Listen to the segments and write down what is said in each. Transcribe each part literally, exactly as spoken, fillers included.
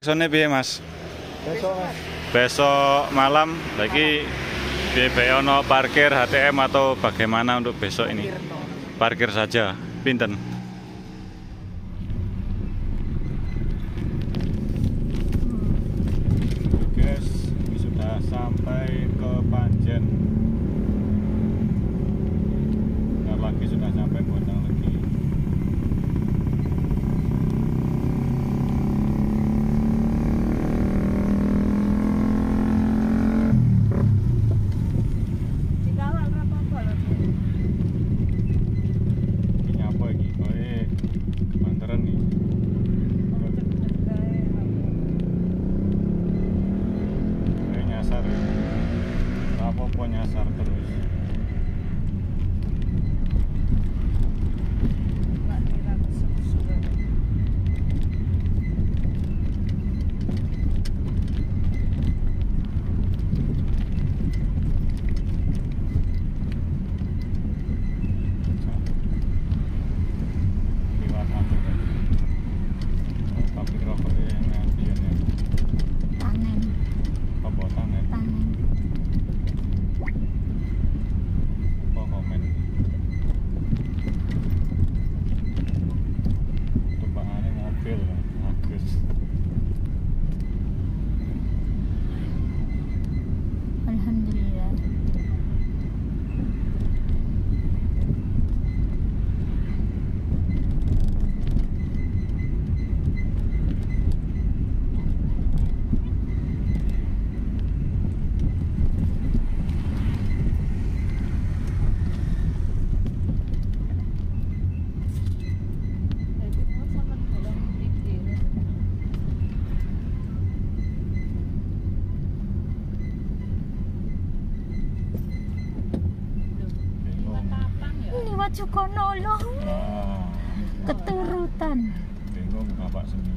klaksonnya piye Mas? Besok Mas. Besok malam lagi piye ono parkir H T M atau bagaimana untuk besok ini? Parkir saja, pinten? Guys, sudah sampai ke Panjen. Bentar lagi sudah sampai Gondang lagi. Apa nyasar terus. Sukonolong Nah, keturutan. bingung bapak seni.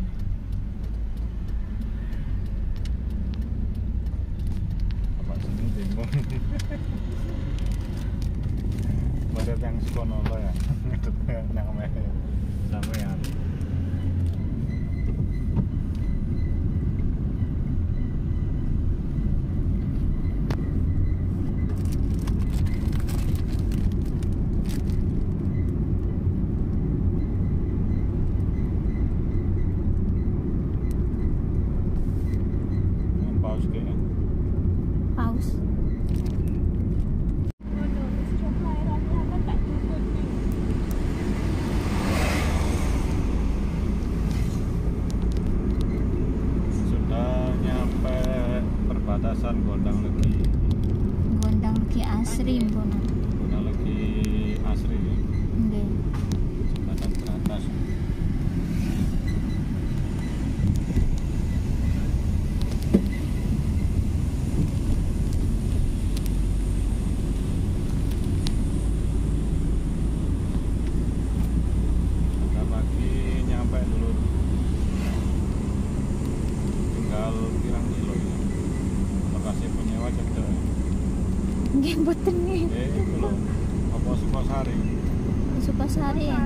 Bapak seni bingung. Barat yang Sukonolong ya. Itu namanya sama ya. Paus. Sudah nyampe perbatasan Gondang Legi. Gondang Legi Asri mbono. Gondang Legi Asri. Nggih. Jembatan teratas. Nggih mboten nggih. Eh, itu loh. Apa Sukosari? Sukosari ya.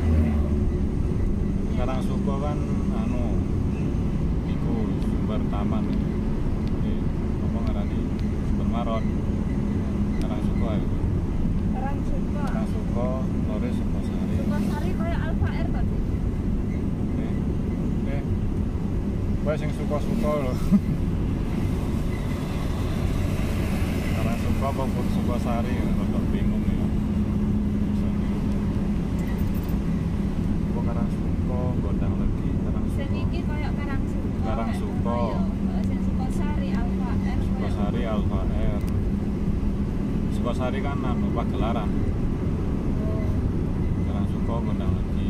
Sekarang Suko kan anu iku sumber taman. Eh, apa ngarani? Sumber Maron. Sekarang Suko ya. Sekarang Suko. Sekarang Suko, lore Sukosari. Sukosari kayak Alfa Air tadi. Eh. Eh. Kowe sing Suko-suko lho. Apa pun Sukosari, rada bingung ya. Apa Karang Suko, Gondang Legi, Karang Suko. Sing iki koyo Karang Suko. Karang Suko. Sing Sukosari Alfa Air. Sukosari Alfa Air. Sukosari kan anu Pagelaran. Karang Suko, Gondang Legi.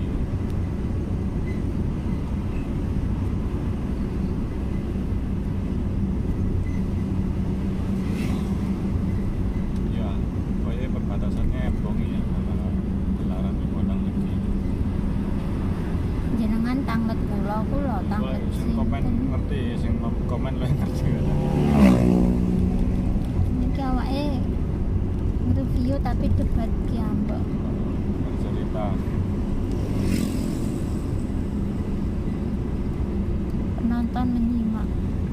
Tanglet kula kula tanglet sing komen ngerti, sing komen luwih ngerti. Niki awake nge-review tapi debat ki ambek. Cerita. Penonton menonton, menyimak.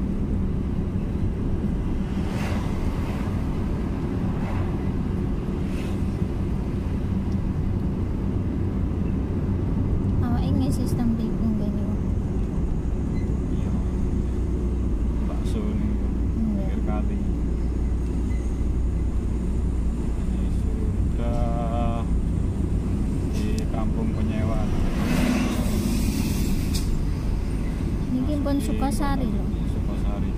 Awak ini sistem bingung gini. Iya. Bakso nih pinggir kali. Ini sudah di kampung penyewa. Ini pun Sukasari loh. Sukasari.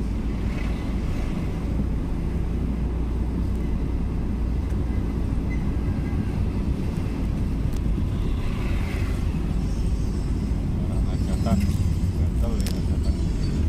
Orang hajatan, gatel ya hajatan.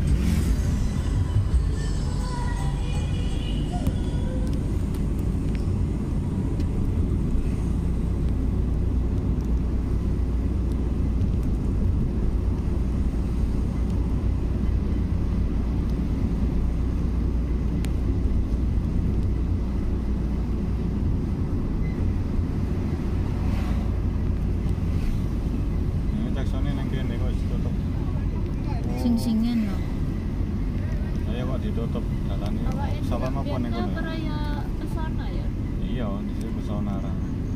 Ini Jacksone nang kene kok ditutup. Sing-singan loh. Ayo kok ditutup dalane. Sapa apa ning kono? ya pesona ya. Iya, di sini pesona ra.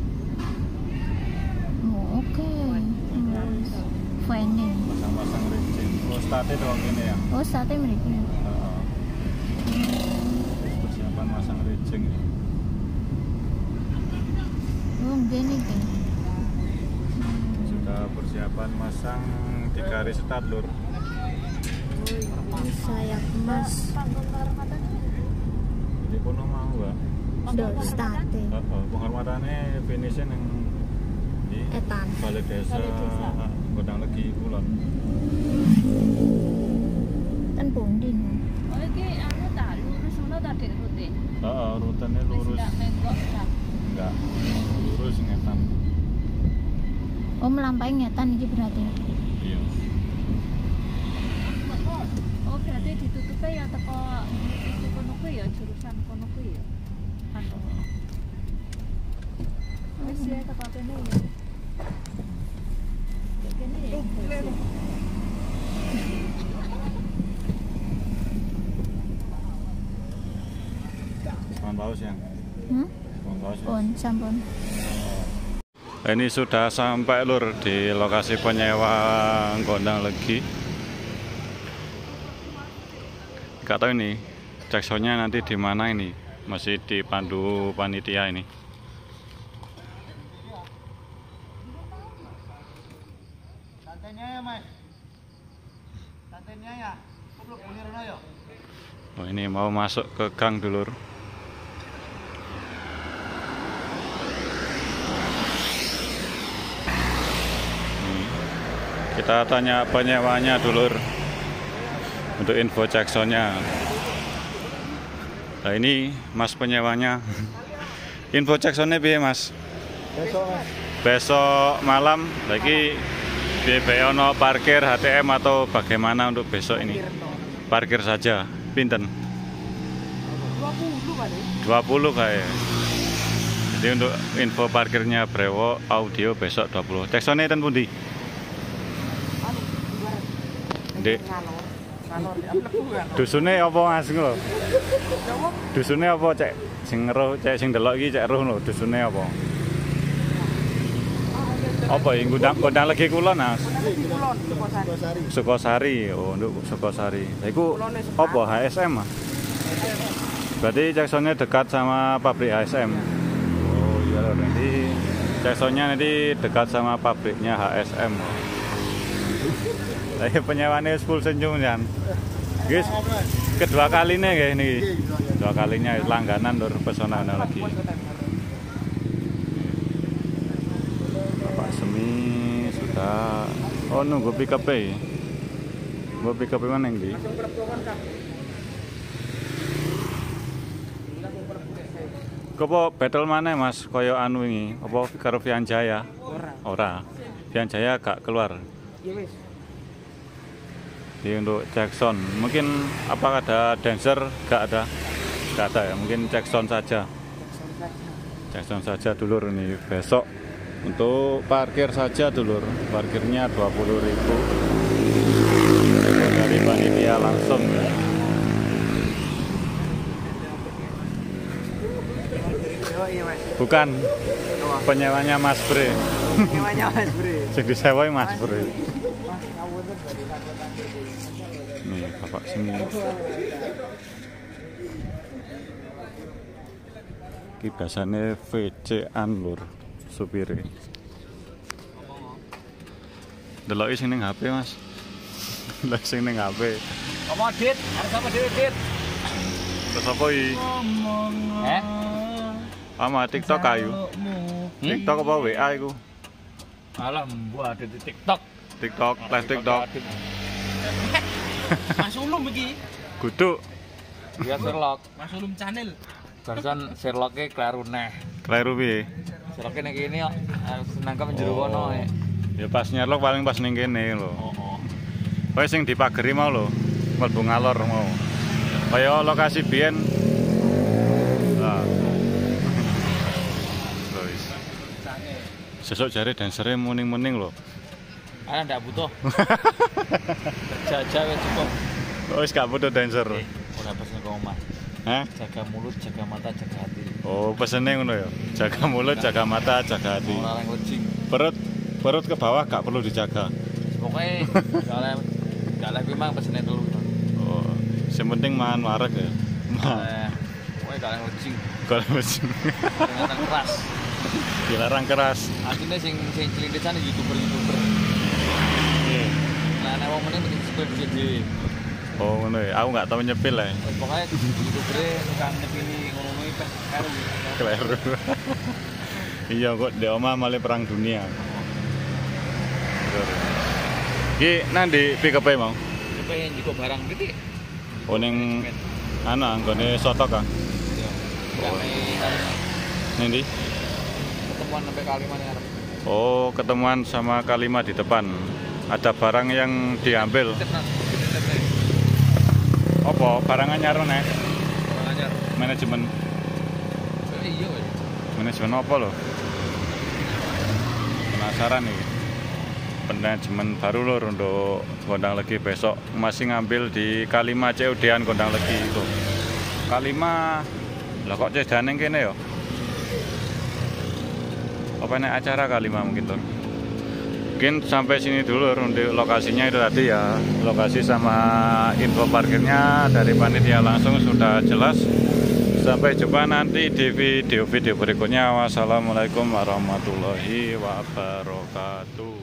Oh, oke. Finding. Pasang-pasang rencin. Oh, state doang kene ya. Oh, sate mereka. Heeh. Persiapan masang rencing. Oh, gini kan. Sudah persiapan masang di garis start lur. Sayap emas. Panggung kehormatan. Di kono mau, Mbak. Do sate. Heeh, penghormatane finishnya nang di Etan. Balai Desa Balai Desa. Gondang Legi Kulon. Kan pundin. Oh iki anu ta lurus ngono ta Dek rute. Heeh, rutenya Wis lurus. ndak menggok ta. Enggak. Lurus ngetan. Oh, melampaui ngetan ini berarti. Iya. Oh berarti ditutupnya ya teko itu kono kuwi ya jurusan kono kuwi ya. Anu. Wis ya teko kene ya. Dek kene ya. Sampun paus ya. Hmm? Sampun paus. ya? Pun, sampun. Ini sudah sampai lur di lokasi penyewa Gondang Legi. Gak tahu ini Jacksonnya nanti di mana ini, masih dipandu panitia ini. Santainya ya, Mas. Santainya ya. Kupluk bunyi rono ya. Oh, ini mau masuk ke gang dulur. Nih, kita tanya penyewanya dulur untuk info Jacksonnya. Nah ini mas penyewanya. Info Jacksonnya biar mas. Besok, Mas. Besok malam lagi biaya ono parkir H T M atau bagaimana untuk besok ini? Parkir saja, pinten? dua puluh, Pak. dua puluh kayak. Jadi untuk info parkirnya Brewo audio besok dua puluh. Jacksonnya ten pundi? Anu, ibarat. Dek. Ngalor. Ngalor di apleku ya. Dusune apa Mas lho? Jawa. Dusune apa cek sing ngeruh cek sing delok iki cek roh lho dusune apa? Apa ya Gondang Gondang Legi Kulon Mas? Kulon, Sukosari. Sukosari. Oh, untuk Sukosari. Lah iku apa H S M ah? Berarti Jacksonnya dekat sama pabrik H S M. Oh iya loh, nanti Jacksonnya nanti dekat sama pabriknya H S M. Saya penyewaannya full senyum kan. Guys, kedua kalinya kayak ini. Dua kalinya langganan lur pesona lagi. Bapak Semi sudah oh nunggu pick up e. Mau pick up mana yang di? Kopo battle mana Mas? Koyo anu ini, apa karo Vianjaya? Ora. Ora. Vianjaya gak keluar. Ya wis. Jadi untuk Jackson, mungkin apa ada dancer? Gak ada, gak ada ya. Mungkin Jackson saja. Jackson saja dulur ini besok untuk parkir saja dulur. Parkirnya dua puluh ribu dari Mas. Bukan. Coba. Penyewanya Mas Bre. Nyewanya Mas Bre. Sing disewai Mas Bre. Mas ngawuter dari angkutan. Nih, Bapak sini. Iki biasane V C an lur supire. Deloki sing ning H P, Mas. Lah sing ning H P. Apa Dit? Harus apa Dit? Dit? Terus apa iki? Eh? Ama TikTok kayu. TikTok apa W A iku? Alah, mbok ada di TikTok. TikTok, live TikTok. Mas Ulum iki. Guduk. Ya Sherlock. Mas Ulum channel. Barusan Sherlock-e kleru neh. Kleru piye? Sherlock-e ning kene kok harus nangkep njero kono. Ya pas nyerlok paling pas ning kene lho. Oh. Kowe sing dipageri mau lho, mlebu ngalor mau. Kaya lokasi biyen. Lah. Lois. Sesuk jare dansere muning-muning lho. Ana ndak butuh. Kerja aja wis cukup. Wis gak butuh dancer. Ora pesen ke omah. Hah? Jaga mulut, jaga mata, jaga hati. Oh, pesene ngono ya. Jaga mulut, jaga mata, jaga hati. Ora larang kucing. Perut perut ke bawah gak perlu dijaga. Pokoknya kalau kalau memang pesennya dulu. Oh, yang penting mangan wareg ya. Eh, pokoknya kalau kucing Kalau kucing dengan keras. dilarang keras. Artinya sing sing cilindesan youtuber youtuber. Nah, nek wong meneh mesti sebel dhewe. Oh, ngono ya. Aku gak tau nyepil ya. Pokoknya youtuber tukang nyepili ngono iki karo. Kleru. Iya kok di omah malah perang dunia. Ki nanti pick up mau. Kepengen juga barang gede. Oh ning anu anggone soto kan. Iya. Nanti. Ketemuan sampai Kalima nih arep. Oh, ketemuan sama Kalima di depan. Ada barang yang diambil. Apa? Barang anyar nek? Barang anyar. Manajemen. Iya, wes. Manajemen apa loh? Penasaran nih. Manajemen baru lho untuk Gondang Legi besok masih ngambil di Kalima C U D-an Gondang Legi itu. Kalima lah kok cedaning kene ya? Apa nek acara Kalima mungkin tuh. Mungkin sampai sini dulu untuk lokasinya itu tadi ya. Lokasi sama info parkirnya dari panitia langsung sudah jelas. Sampai jumpa nanti di video-video berikutnya. Wassalamualaikum warahmatullahi wabarakatuh.